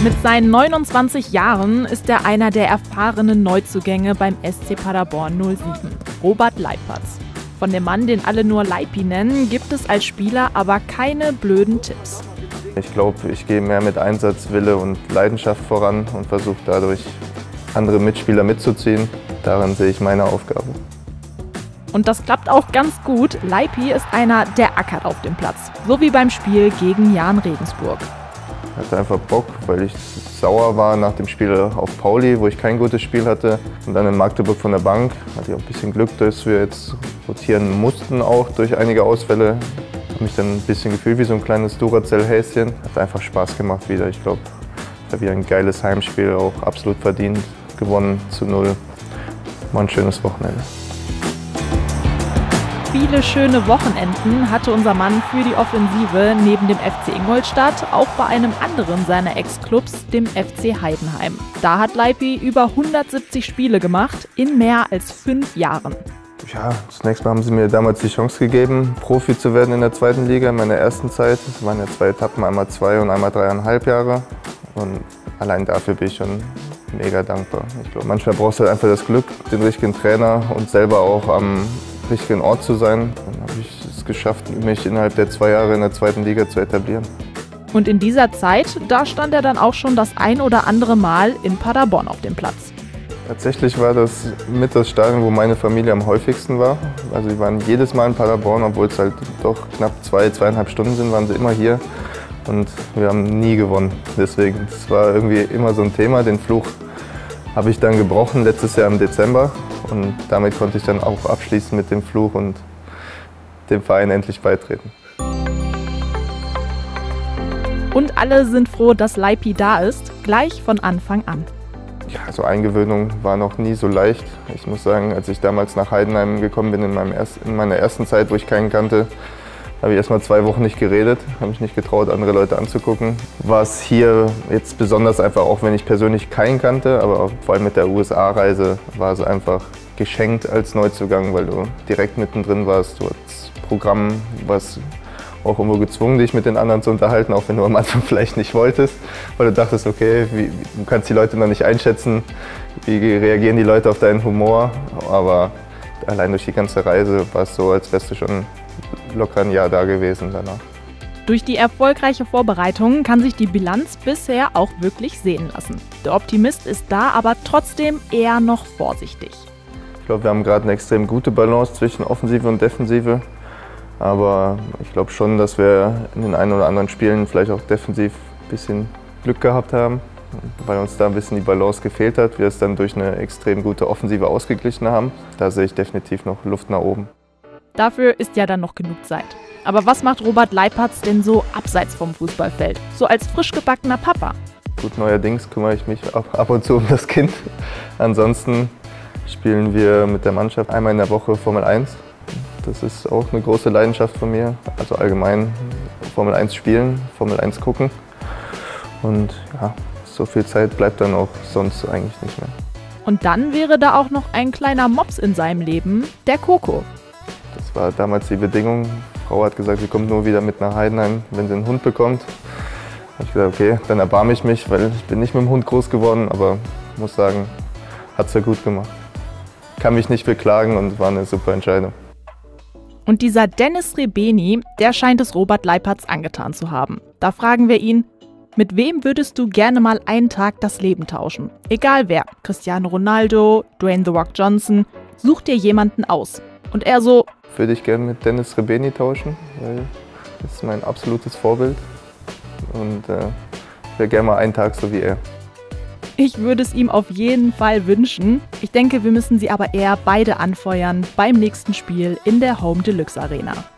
Mit seinen 29 Jahren ist er einer der erfahrenen Neuzugänge beim SC Paderborn 07, Robert Leipertz. Von dem Mann, den alle nur Leipi nennen, gibt es als Spieler aber keine blöden Tipps. Ich glaube, ich gehe mehr mit Einsatzwille und Leidenschaft voran und versuche dadurch, andere Mitspieler mitzuziehen. Darin sehe ich meine Aufgabe. Und das klappt auch ganz gut. Leipi ist einer, der ackert auf dem Platz. So wie beim Spiel gegen Jahn Regensburg. Ich hatte einfach Bock, weil ich sauer war nach dem Spiel auf Pauli, wo ich kein gutes Spiel hatte. Und dann in Magdeburg von der Bank hatte ich auch ein bisschen Glück, dass wir jetzt rotieren mussten, auch durch einige Ausfälle. Ich habe mich dann ein bisschen gefühlt wie so ein kleines Duracell-Häschen. Hat einfach Spaß gemacht wieder. Ich glaube, ich habe wieder ein geiles Heimspiel, auch absolut verdient gewonnen, 0:0. War ein schönes Wochenende. Viele schöne Wochenenden hatte unser Mann für die Offensive neben dem FC Ingolstadt auch bei einem anderen seiner Ex-Clubs, dem FC Heidenheim. Da hat Leipi über 170 Spiele gemacht in mehr als 5 Jahren. Ja, zunächst mal haben sie mir damals die Chance gegeben, Profi zu werden in der zweiten Liga in meiner ersten Zeit. Das waren ja 2 Etappen, einmal 2 und einmal 3,5 Jahre. Und allein dafür bin ich schon mega dankbar. Ich glaube, manchmal brauchst du halt einfach das Glück, den richtigen Trainer und selber auch am richtigen Ort zu sein. Dann habe ich es geschafft, mich innerhalb der 2 Jahre in der zweiten Liga zu etablieren. Und in dieser Zeit, da stand er dann auch schon das ein oder andere Mal in Paderborn auf dem Platz. Tatsächlich war das mit das Stadion, wo meine Familie am häufigsten war. Also die waren jedes Mal in Paderborn, obwohl es halt doch knapp 2,5 Stunden sind, waren sie immer hier. Und wir haben nie gewonnen. Deswegen, das war irgendwie immer so ein Thema. Den Fluch habe ich dann gebrochen letztes Jahr im Dezember. Und damit konnte ich dann auch abschließen mit dem Fluch und dem Verein endlich beitreten. Und alle sind froh, dass Leipi da ist, gleich von Anfang an. Ja, so Eingewöhnung war noch nie so leicht. Ich muss sagen, als ich damals nach Heidenheim gekommen bin, in meiner ersten Zeit, wo ich keinen kannte, habe ich erst mal 2 Wochen nicht geredet, habe mich nicht getraut, andere Leute anzugucken. War es hier jetzt besonders einfach, auch wenn ich persönlich keinen kannte, aber vor allem mit der USA-Reise war es einfach geschenkt als Neuzugang, weil du direkt mittendrin warst. Du hattest Programm, was auch irgendwo gezwungen, dich mit den anderen zu unterhalten, auch wenn du am Anfang vielleicht nicht wolltest, weil du dachtest, okay, du kannst die Leute noch nicht einschätzen, wie reagieren die Leute auf deinen Humor, aber allein durch die ganze Reise war es so, als wärst du schon locker ein Jahr da gewesen danach. Durch die erfolgreiche Vorbereitung kann sich die Bilanz bisher auch wirklich sehen lassen. Der Optimist ist da aber trotzdem eher noch vorsichtig. Ich glaube, wir haben gerade eine extrem gute Balance zwischen Offensive und Defensive. Aber ich glaube schon, dass wir in den einen oder anderen Spielen vielleicht auch defensiv ein bisschen Glück gehabt haben, weil uns da ein bisschen die Balance gefehlt hat. Wir es dann durch eine extrem gute Offensive ausgeglichen haben. Da sehe ich definitiv noch Luft nach oben. Dafür ist ja dann noch genug Zeit. Aber was macht Robert Leipertz denn so abseits vom Fußballfeld? So als frisch gebackener Papa? Gut, neuerdings kümmere ich mich ab und zu um das Kind. Ansonsten spielen wir mit der Mannschaft einmal in der Woche Formel 1. Das ist auch eine große Leidenschaft von mir. Also allgemein Formel 1 spielen, Formel 1 gucken. Und ja, so viel Zeit bleibt dann auch sonst eigentlich nicht mehr. Und dann wäre da auch noch ein kleiner Mops in seinem Leben, der Coco. Das war damals die Bedingung. Die Frau hat gesagt, sie kommt nur wieder mit nach Heidenheim, wenn sie einen Hund bekommt. Da habe ich gesagt, okay, dann erbarme ich mich, weil ich bin nicht mit dem Hund groß geworden, aber ich muss sagen, hat es ja gut gemacht. Kann mich nicht beklagen und war eine super Entscheidung. Und dieser Dennis Rebeni, der scheint es Robert Leipertz angetan zu haben. Da fragen wir ihn, mit wem würdest du gerne mal einen Tag das Leben tauschen? Egal wer, Cristiano Ronaldo, Dwayne The Rock Johnson, such dir jemanden aus. Und er so, würde ich gerne mit Dennis Rebeni tauschen, weil das ist mein absolutes Vorbild. Und ich wäre gerne mal einen Tag so wie er. Ich würde es ihm auf jeden Fall wünschen. Ich denke, wir müssen sie aber eher beide anfeuern beim nächsten Spiel in der Home Deluxe Arena.